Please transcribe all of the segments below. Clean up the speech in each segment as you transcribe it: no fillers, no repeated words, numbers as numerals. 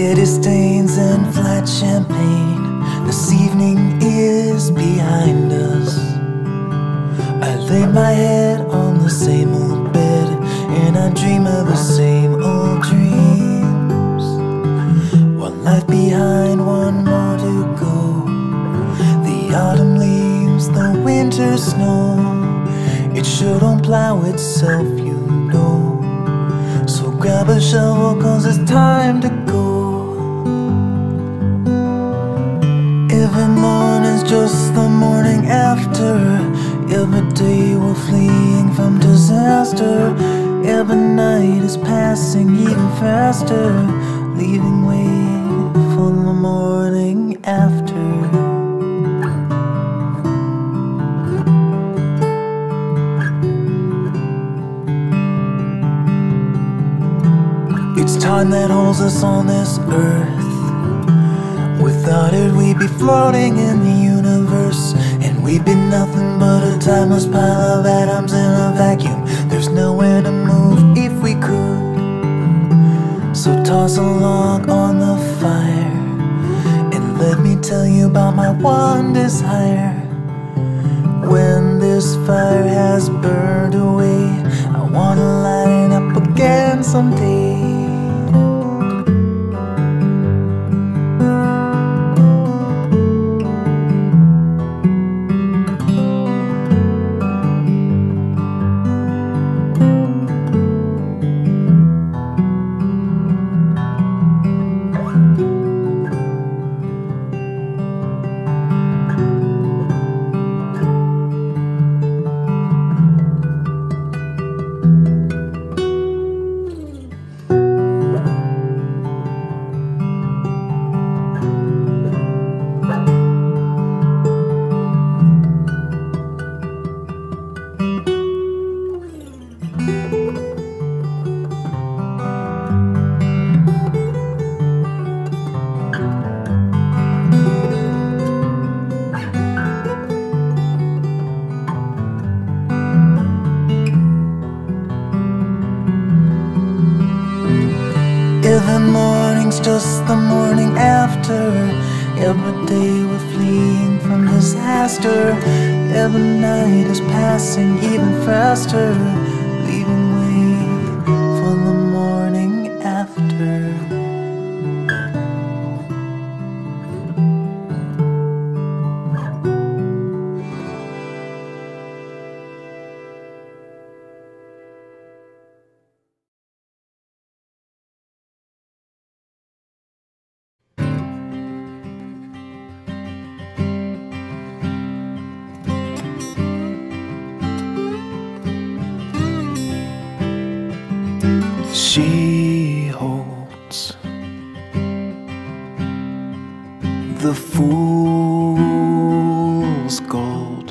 spaghetti stains and flat champagne. This evening is behind us. I lay my head on the same old bed, and I dream of the same old dreams. One life behind, one more to go. The autumn leaves, the winter snow, it sure don't plow itself, you know. So grab a shovel, 'cause it's time to go. Every morning's just the morning after. Every day we're fleeing from disaster. Every night is passing even faster, leaving way for the morning after. It's time that holds us on this earth. Without it we'd be floating in the universe, and we'd be nothing but a timeless pile of atoms in a vacuum. There's nowhere to move if we could. So toss a log on the fire, and let me tell you about my one desire. When this fire has burned away, I wanna light it up again someday. Every morning's just the morning after. Every day we're fleeing from disaster. Every night is passing even faster, leaving way for the morning after. She holds the fool's gold,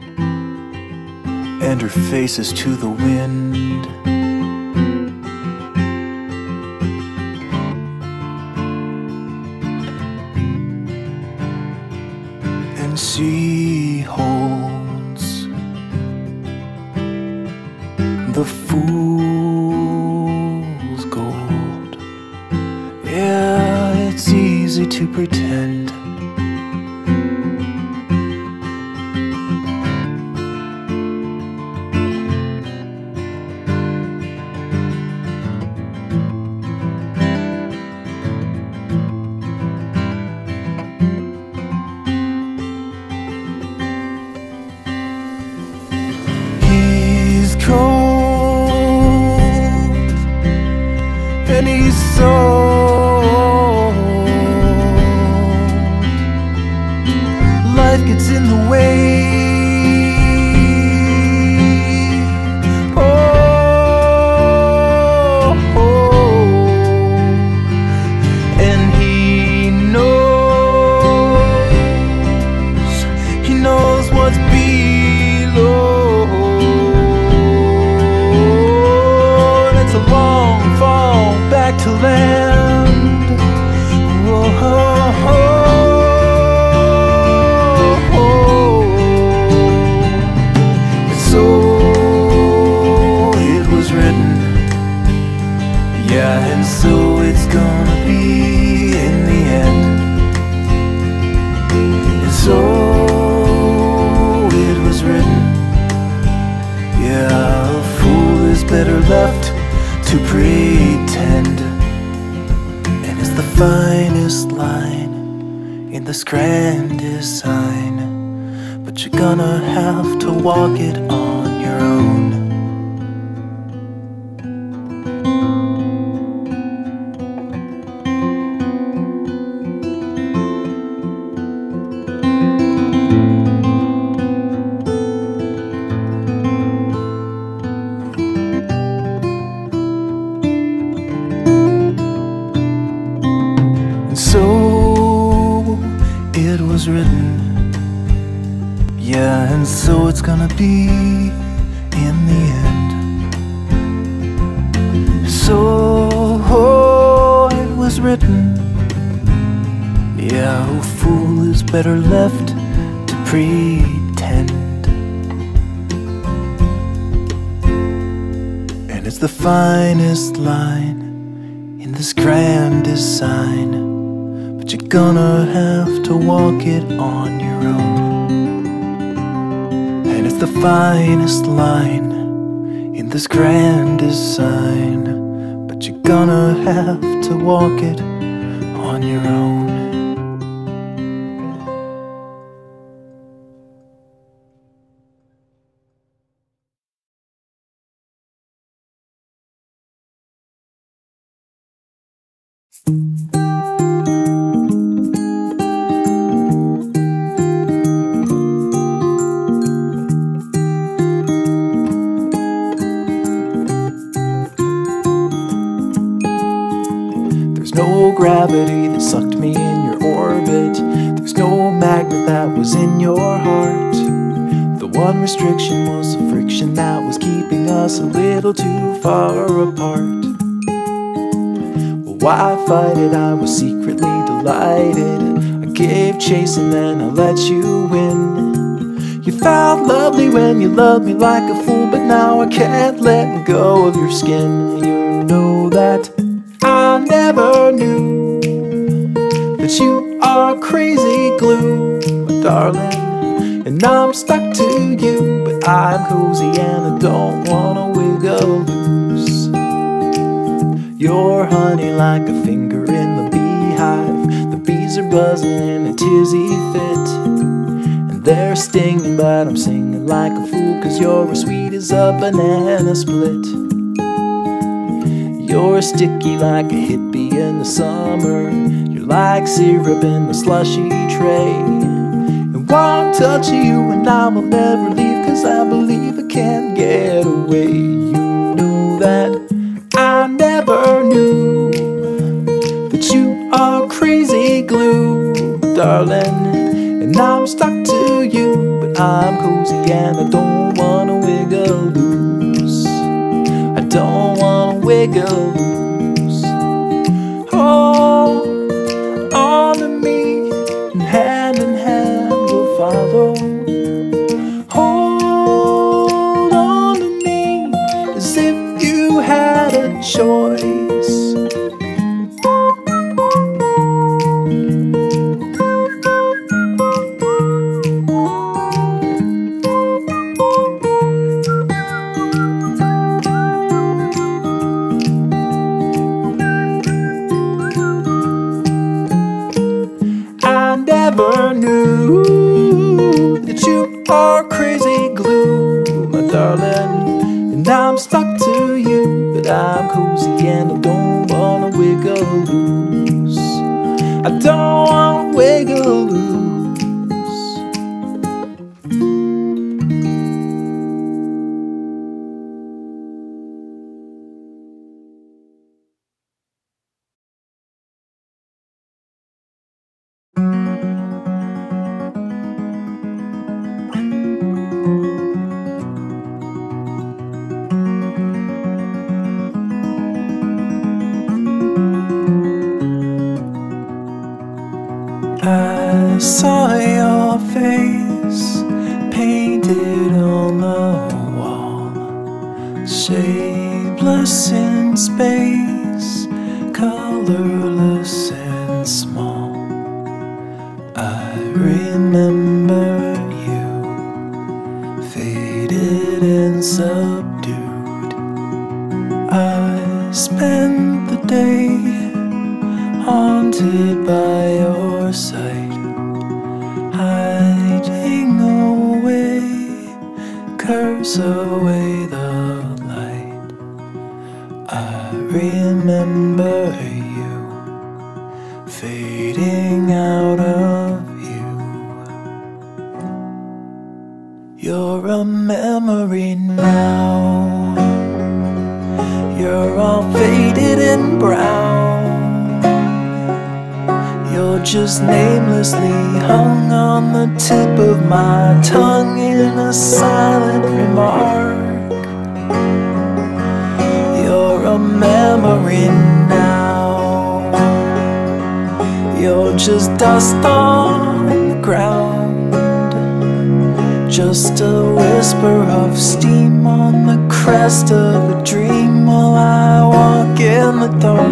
and her face is to the wind. And she holds the fool's gold. Yeah, it's easy to pretend. He's cold and he's sold. Life gets in the way. Oh, and he knows what's below. And it's a long fall back to land. Whoa, oh, oh, oh. in this grand design, but you're gonna have to walk it on your own. So it was written, yeah, and so it's gonna be in the end. So it was written, yeah, oh fool is better left to pretend. And it's the finest line in this grand design, but you're gonna have to walk it on your own. And it's the finest line in this grand design, but you're gonna have to walk it on your own. There's no gravity that sucked me in your orbit. There's no magnet that was in your heart. The one restriction was the friction that was keeping us a little too far apart. Well, why fight it? I was secretly delighted. I gave chase and then I let you win. You felt lovely when you loved me like a fool, but now I can't let go of your skin. You know that I never knew that you are crazy glue, my darling, and I'm stuck to you, but I'm cozy and I don't wanna wiggle loose. You're honey like a finger in the beehive. The bees are buzzing in a tizzy fit, and they're stinging, but I'm singing like a fool, 'cause you're as sweet as a banana split. You're sticky like a hippie in the summer. You're like syrup in the slushy tray. And one touch of you and I will never leave, 'cause I believe I can't get away. You know that I never knew that you are crazy glue, darling, and I'm stuck to you, but I'm cozy and I don't wanna wiggle loose. I don't wanna wiggle loose. Hold on to me, and hand we'll follow. Hold on to me, as if you had a choice. Never knew that you are crazy glue, my darling, and I'm stuck to you, but I'm cozy and I don't wanna wiggle loose. I don't wanna wiggle loose. I saw your face painted on the wall, shapeless in space, colorless and small. I remember you, faded and subdued. I spent the day haunted by your sight, burns away the light. I remember you fading out of view. You're a memory now. You're all faded and brown. You're just namelessly hung on the tip of my tongue in a silent remark. You're a memory now. You're just dust on the ground, just a whisper of steam on the crest of a dream while I walk in the dark.